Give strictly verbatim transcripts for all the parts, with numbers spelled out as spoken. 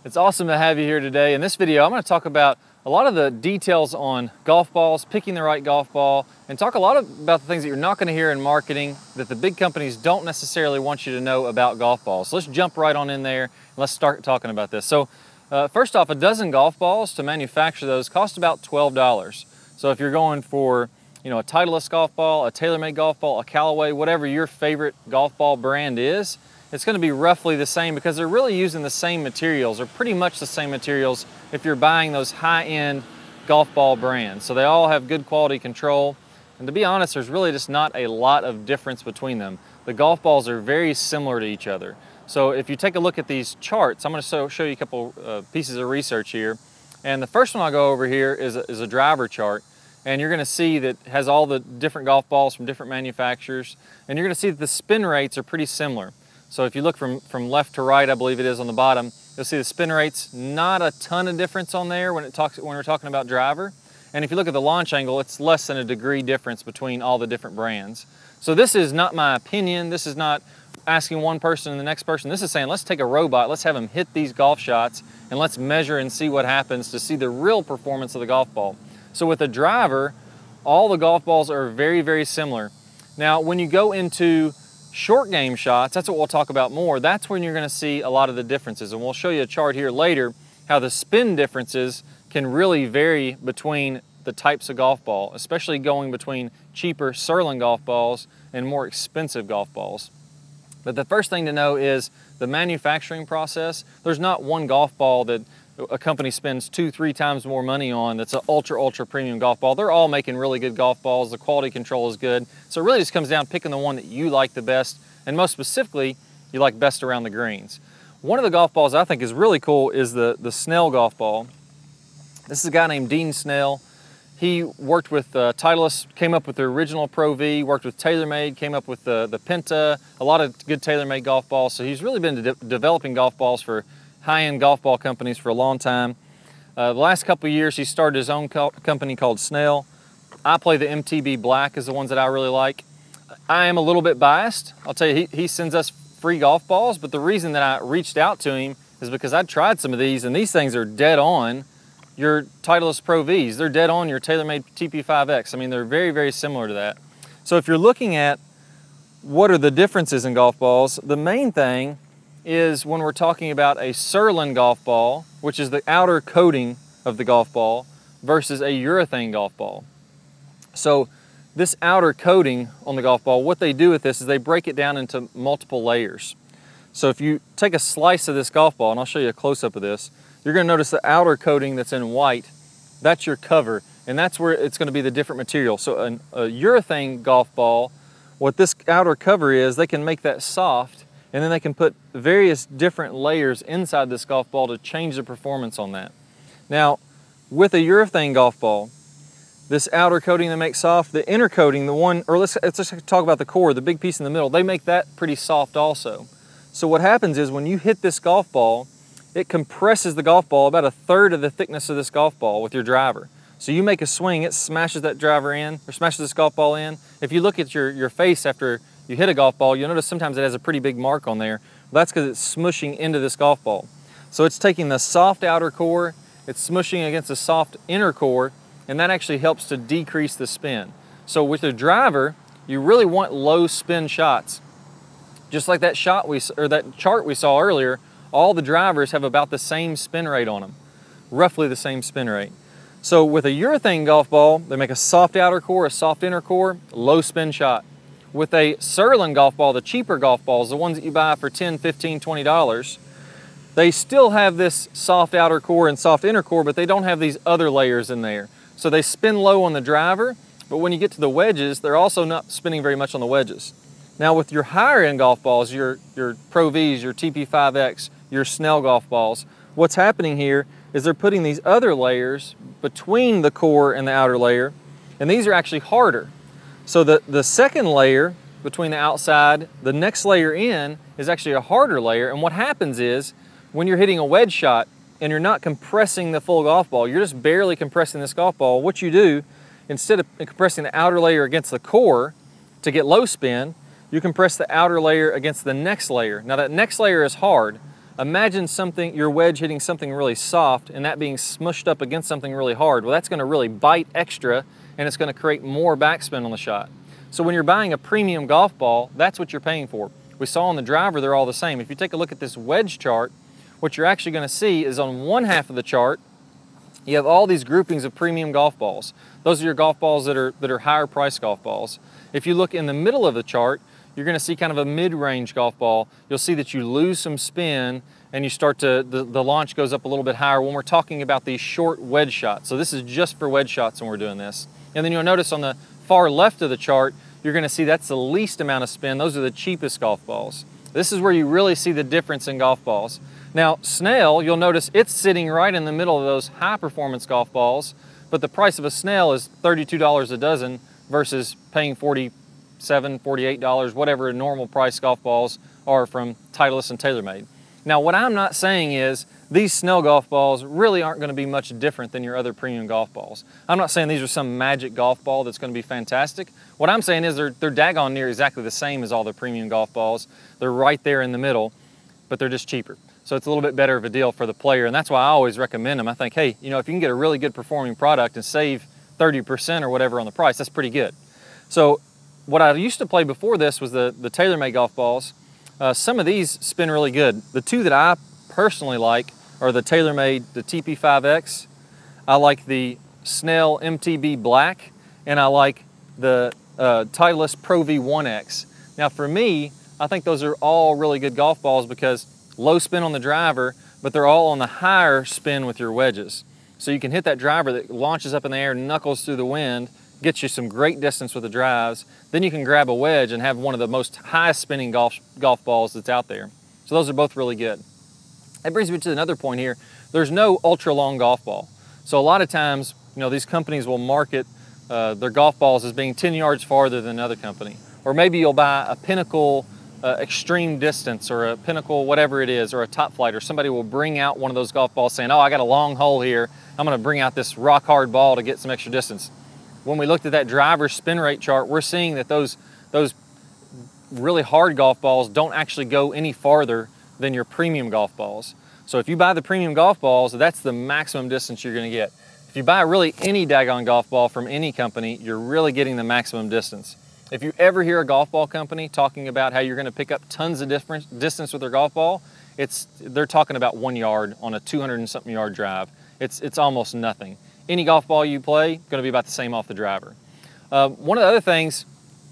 It's awesome to have you here today. In this video, I'm going to talk about a lot of the details on golf balls, picking the right golf ball, and talk a lot about the things that you're not going to hear in marketing that the big companies don't necessarily want you to know about golf balls. So let's jump right on in there and let's start talking about this. So uh, first off, a dozen golf balls to manufacture those cost about twelve dollars. So if you're going for you know, a Titleist golf ball, a TaylorMade golf ball, a Callaway, whatever your favorite golf ball brand is, it's going to be roughly the same because they're really using the same materials, or pretty much the same materials if you're buying those high-end golf ball brands. So they all have good quality control, and to be honest, there's really just not a lot of difference between them. The golf balls are very similar to each other. So if you take a look at these charts, I'm going to show you a couple uh, pieces of research here. And the first one I'll go over here is a, is a driver chart. And you're going to see that it has all the different golf balls from different manufacturers. And you're going to see that the spin rates are pretty similar. So if you look from, from left to right, I believe it is on the bottom, you'll see the spin rates, not a ton of difference on there when, it talks, when we're talking about driver. And if you look at the launch angle, it's less than a degree difference between all the different brands. So this is not my opinion. This is not asking one person and the next person. This is saying, let's take a robot, let's have them hit these golf shots, and let's measure and see what happens to see the real performance of the golf ball. So with a driver, all the golf balls are very, very similar. Now, when you go into short game shots, that's what we'll talk about more. That's when you're going to see a lot of the differences. And we'll show you a chart here later how the spin differences can really vary between the types of golf ball, especially going between cheaper Surlyn golf balls and more expensive golf balls. But the first thing to know is the manufacturing process. There's not one golf ball that a company spends two, three times more money on that's an ultra, ultra premium golf ball. They're all making really good golf balls. The quality control is good. So it really just comes down to picking the one that you like the best, and most specifically, you like best around the greens. One of the golf balls I think is really cool is the, the Snell golf ball. This is a guy named Dean Snell. He worked with uh, Titleist, came up with the original Pro V, worked with TaylorMade, came up with the, the Penta, a lot of good TaylorMade golf balls. So he's really been de developing golf balls for high-end golf ball companies for a long time. Uh, the last couple of years, he started his own co company called Snell. I play the M T B Black is the ones that I really like. I am a little bit biased. I'll tell you, he, he sends us free golf balls, but the reason that I reached out to him is because I tried some of these, and these things are dead on your Titleist Pro Vs. They're dead on your TaylorMade T P five X. I mean, they're very, very similar to that. So if you're looking at what are the differences in golf balls, the main thing is when we're talking about a Surlyn golf ball, which is the outer coating of the golf ball, versus a urethane golf ball. So this outer coating on the golf ball, what they do with this is they break it down into multiple layers. So if you take a slice of this golf ball, and I'll show you a close-up of this, you're going to notice the outer coating that's in white, that's your cover, and that's where it's going to be the different material. So an, a urethane golf ball, what this outer cover is, they can make that soft, and then they can put various different layers inside this golf ball to change the performance on that. Now, with a urethane golf ball, this outer coating they make soft, the inner coating, the one, or let's, let's just talk about the core, the big piece in the middle, they make that pretty soft also. So what happens is when you hit this golf ball, it compresses the golf ball about a third of the thickness of this golf ball with your driver. So you make a swing, it smashes that driver in, or smashes this golf ball in. If you look at your, your face after you hit a golf ball, you'll notice sometimes it has a pretty big mark on there. Well, that's because it's smushing into this golf ball. So it's taking the soft outer core, it's smushing against the soft inner core, and that actually helps to decrease the spin. So with the driver, you really want low spin shots. Just like that shot we, or that chart we saw earlier, all the drivers have about the same spin rate on them, roughly the same spin rate. So with a urethane golf ball, they make a soft outer core, a soft inner core, low spin shot. With a Surlyn golf ball, the cheaper golf balls, the ones that you buy for ten, fifteen, twenty dollars, they still have this soft outer core and soft inner core, but they don't have these other layers in there. So they spin low on the driver, but when you get to the wedges, they're also not spinning very much on the wedges. Now with your higher end golf balls, your, your Pro Vs, your T P five X, your Snell golf balls, what's happening here is they're putting these other layers between the core and the outer layer, and these are actually harder. So the, the second layer between the outside, the next layer in is actually a harder layer, and what happens is when you're hitting a wedge shot and you're not compressing the full golf ball, you're just barely compressing this golf ball, what you do, instead of compressing the outer layer against the core to get low spin, you compress the outer layer against the next layer. Now that next layer is hard, imagine something, your wedge hitting something really soft and that being smushed up against something really hard. Well, that's going to really bite extra and it's going to create more backspin on the shot. So when you're buying a premium golf ball, that's what you're paying for. We saw on the driver, they're all the same. If you take a look at this wedge chart, what you're actually going to see is on one half of the chart, you have all these groupings of premium golf balls. Those are your golf balls that are, that are higher price golf balls. If you look in the middle of the chart, you're going to see kind of a mid-range golf ball. You'll see that you lose some spin and you start to, the, the launch goes up a little bit higher when we're talking about these short wedge shots. So this is just for wedge shots when we're doing this. And then you'll notice on the far left of the chart, you're going to see that's the least amount of spin. Those are the cheapest golf balls. This is where you really see the difference in golf balls. Now, Snell, you'll notice it's sitting right in the middle of those high-performance golf balls, but the price of a Snell is thirty-two dollars a dozen versus paying forty-seven dollars, forty-eight dollars, whatever normal price golf balls are from Titleist and TaylorMade. Now, what I'm not saying is these Snell golf balls really aren't going to be much different than your other premium golf balls. I'm not saying these are some magic golf ball that's going to be fantastic. What I'm saying is they're, they're daggone near exactly the same as all the premium golf balls. They're right there in the middle, but they're just cheaper. So it's a little bit better of a deal for the player, and that's why I always recommend them. I think, hey, you know, if you can get a really good performing product and save thirty percent or whatever on the price, that's pretty good. So what I used to play before this was the, the TaylorMade golf balls. Uh, some of these spin really good. The two that I personally like are the TaylorMade, the T P five X. I like the Snell M T B Black, and I like the uh, Titleist Pro V one X. Now for me, I think those are all really good golf balls because low spin on the driver, but they're all on the higher spin with your wedges. So you can hit that driver that launches up in the air, knuckles through the wind, gets you some great distance with the drives. Then you can grab a wedge and have one of the most high spinning golf, golf balls that's out there. So those are both really good. That brings me to another point here. There's no ultra long golf ball. So a lot of times, you know, these companies will market uh, their golf balls as being ten yards farther than another company. Or maybe you'll buy a Pinnacle uh, extreme distance or a Pinnacle whatever it is, or a Top Flight, or somebody will bring out one of those golf balls saying, oh, I got a long hole here. I'm gonna bring out this rock hard ball to get some extra distance. When we looked at that driver spin rate chart, we're seeing that those, those really hard golf balls don't actually go any farther than your premium golf balls. So if you buy the premium golf balls, that's the maximum distance you're gonna get. If you buy really any daggone golf ball from any company, you're really getting the maximum distance. If you ever hear a golf ball company talking about how you're gonna pick up tons of different distance with their golf ball, it's, they're talking about one yard on a two hundred and something yard drive. It's, it's almost nothing. Any golf ball you play, gonna be about the same off the driver. Uh, one of the other things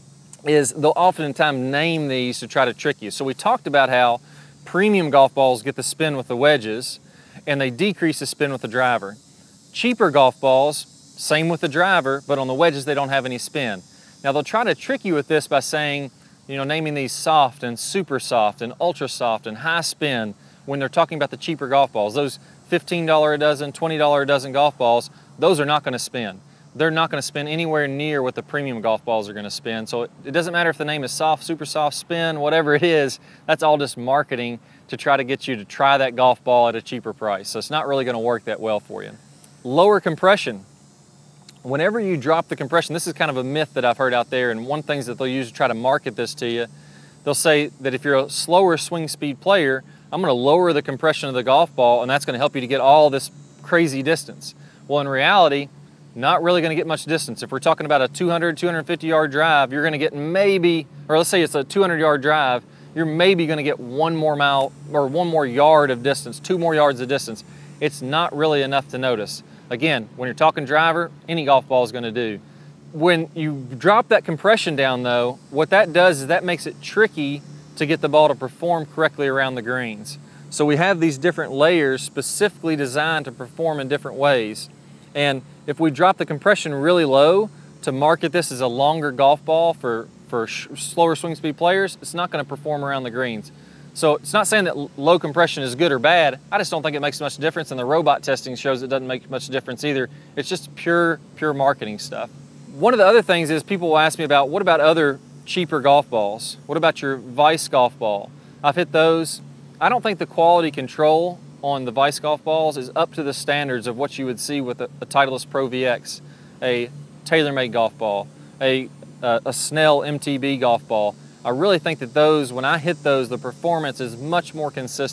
is they'll oftentimes name these to try to trick you. So we talked about how premium golf balls get the spin with the wedges and they decrease the spin with the driver. Cheaper golf balls, same with the driver, but on the wedges they don't have any spin. Now they'll try to trick you with this by saying, you know, naming these soft and super soft and ultra soft and high spin when they're talking about the cheaper golf balls. Those fifteen dollars a dozen, twenty dollars a dozen golf balls, those are not gonna spin. They're not gonna spin anywhere near what the premium golf balls are gonna spin. So it, it doesn't matter if the name is soft, super soft, spin, whatever it is, that's all just marketing to try to get you to try that golf ball at a cheaper price. So it's not really gonna work that well for you. Lower compression. Whenever you drop the compression, this is kind of a myth that I've heard out there, and one thing that they'll use to try to market this to you, they'll say that if you're a slower swing speed player, I'm gonna lower the compression of the golf ball and that's gonna help you to get all this crazy distance. Well, in reality, not really gonna get much distance. If we're talking about a two hundred, two hundred fifty yard drive, you're gonna get maybe, or let's say it's a two hundred yard drive, you're maybe gonna get one more mile or one more yard of distance, two more yards of distance. It's not really enough to notice. Again, when you're talking driver, any golf ball is gonna do. When you drop that compression down though, what that does is that makes it tricky to get the ball to perform correctly around the greens. So we have these different layers specifically designed to perform in different ways. And if we drop the compression really low to market this as a longer golf ball for, for slower swing speed players, it's not gonna perform around the greens. So it's not saying that low compression is good or bad. I just don't think it makes much difference, and the robot testing shows it doesn't make much difference either. It's just pure, pure marketing stuff. One of the other things is people will ask me about, what about other cheaper golf balls? What about your Vice golf ball? I've hit those. I don't think the quality control on the Vice golf balls is up to the standards of what you would see with a, a Titleist Pro V X, a TaylorMade golf ball, a, a, a Snell M T B golf ball. I really think that those, when I hit those, the performance is much more consistent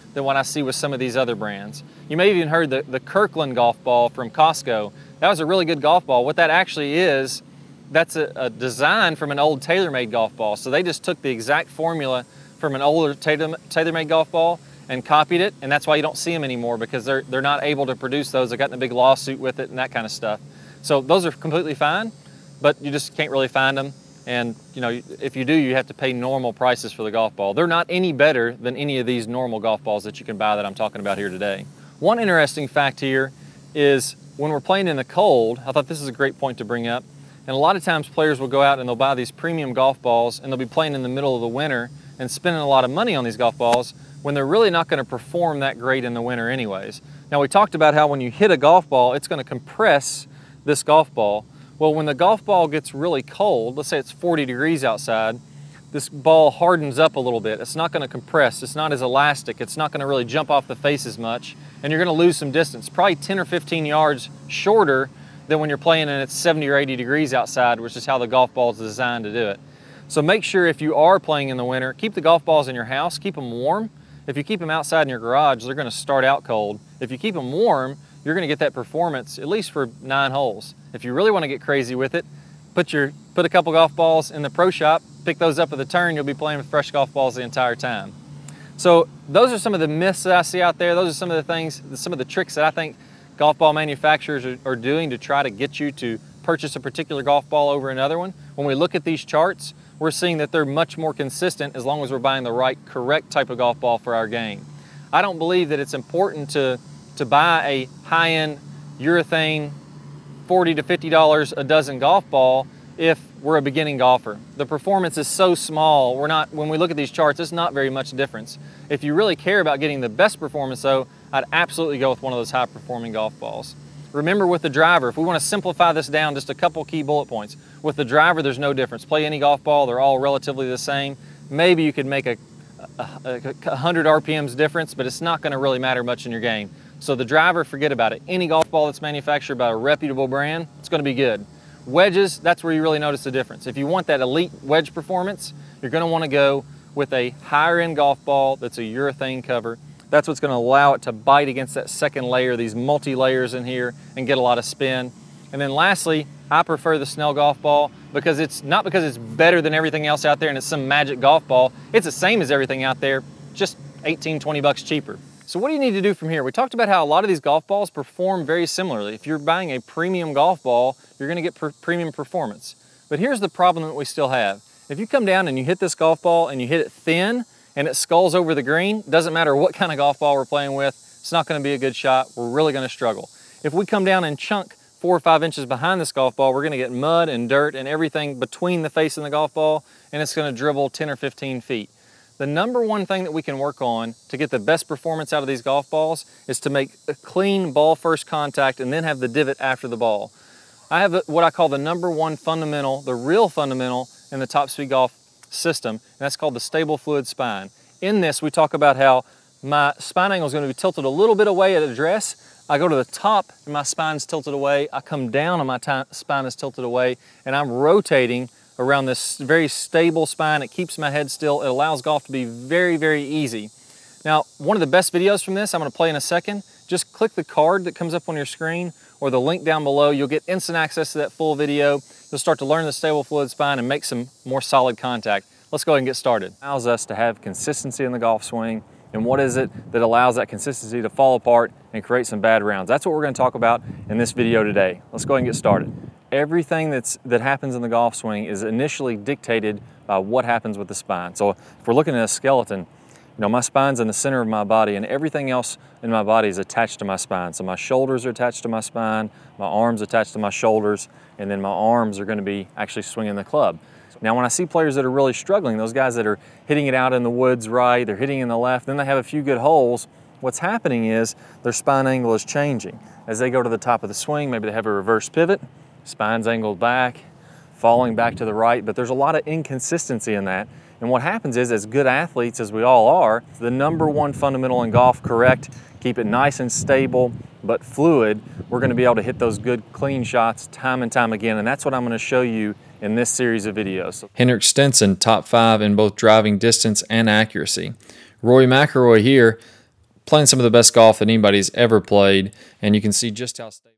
than what I see with some of these other brands. You may have even heard the, the Kirkland golf ball from Costco. That was a really good golf ball. What that actually is, that's a, a design from an old TaylorMade golf ball. So they just took the exact formula from an older Taylor, TaylorMade golf ball and copied it, and that's why you don't see them anymore, because they're, they're not able to produce those. They got in a big lawsuit with it and that kind of stuff. So those are completely fine, but you just can't really find them. And you know, if you do, you have to pay normal prices for the golf ball. They're not any better than any of these normal golf balls that you can buy that I'm talking about here today. One interesting fact here is when we're playing in the cold, I thought this is a great point to bring up. And a lot of times players will go out and they'll buy these premium golf balls and they'll be playing in the middle of the winter and spending a lot of money on these golf balls when they're really not going to perform that great in the winter anyways. Now, we talked about how when you hit a golf ball, it's going to compress this golf ball. Well, when the golf ball gets really cold, let's say it's forty degrees outside, this ball hardens up a little bit. It's not going to compress. It's not as elastic. It's not going to really jump off the face as much, and you're going to lose some distance, probably ten or fifteen yards shorter than when you're playing and it's seventy or eighty degrees outside, which is how the golf ball is designed to do it. So make sure if you are playing in the winter, keep the golf balls in your house, keep them warm. If you keep them outside in your garage, they're going to start out cold. If you keep them warm, you're going to get that performance at least for nine holes. If you really want to get crazy with it, put your put a couple golf balls in the pro shop, pick those up at the turn, you'll be playing with fresh golf balls the entire time. So those are some of the myths that I see out there. Those are some of the things, some of the tricks that I think golf ball manufacturers are, are doing to try to get you to purchase a particular golf ball over another one. When we look at these charts, we're seeing that they're much more consistent as long as we're buying the right, correct type of golf ball for our game. I don't believe that it's important to, to buy a high-end urethane forty to fifty dollars a dozen golf ball if we're a beginning golfer. The performance is so small, we're not, when we look at these charts, it's not very much difference. If you really care about getting the best performance though, I'd absolutely go with one of those high-performing golf balls. Remember with the driver, if we want to simplify this down, just a couple key bullet points. With the driver, there's no difference. Play any golf ball, they're all relatively the same. Maybe you could make a, a, a one hundred R P Ms difference, but it's not going to really matter much in your game. So the driver, forget about it. Any golf ball that's manufactured by a reputable brand, it's going to be good. Wedges, that's where you really notice the difference. If you want that elite wedge performance, you're going to want to go with a higher end golf ball that's a urethane cover. That's what's going to allow it to bite against that second layer, these multi-layers in here, and get a lot of spin. And then lastly, I prefer the Snell golf ball because it's not because it's better than everything else out there and it's some magic golf ball. It's the same as everything out there, just eighteen, twenty bucks cheaper. So what do you need to do from here? We talked about how a lot of these golf balls perform very similarly. If you're buying a premium golf ball, you're going to get per premium performance. But here's the problem that we still have. If you come down and you hit this golf ball and you hit it thin, and it sculls over the green, doesn't matter what kind of golf ball we're playing with, it's not going to be a good shot. We're really going to struggle. If we come down and chunk four or five inches behind this golf ball, we're going to get mud and dirt and everything between the face and the golf ball, and it's going to dribble ten or fifteen feet. The number one thing that we can work on to get the best performance out of these golf balls is to make a clean ball first contact and then have the divot after the ball. I have what I call the number one fundamental, the real fundamental in the Top Speed Golf system, and that's called the stable fluid spine. In this, we talk about how my spine angle is going to be tilted a little bit away at address. I go to the top and my spine's tilted away. I come down and my spine is tilted away, and I'm rotating around this very stable spine. It keeps my head still. It allows golf to be very, very easy. Now, one of the best videos from this, I'm going to play in a second. Just click the card that comes up on your screen or the link down below. You'll get instant access to that full video. You'll start to learn the stable fluid spine and make some more solid contact. Let's go ahead and get started. It allows us to have consistency in the golf swing, and what is it that allows that consistency to fall apart and create some bad rounds? That's what we're going to talk about in this video today. Let's go ahead and get started. Everything that's, that happens in the golf swing is initially dictated by what happens with the spine. So if we're looking at a skeleton, you know, my spine's in the center of my body and everything else in my body is attached to my spine. So my shoulders are attached to my spine, my arms attached to my shoulders, and then my arms are going to be actually swinging the club. Now when I see players that are really struggling, those guys that are hitting it out in the woods right, they're hitting in the left, then they have a few good holes, what's happening is their spine angle is changing. As they go to the top of the swing, maybe they have a reverse pivot, spine's angled back, falling back to the right, but there's a lot of inconsistency in that. And what happens is, as good athletes as we all are, the number one fundamental in golf, correct, keep it nice and stable, but fluid, we're gonna be able to hit those good, clean shots time and time again, and that's what I'm gonna show you in this series of videos. Henrik Stenson, top five in both driving distance and accuracy. Rory McIlroy here, playing some of the best golf that anybody's ever played, and you can see just how stable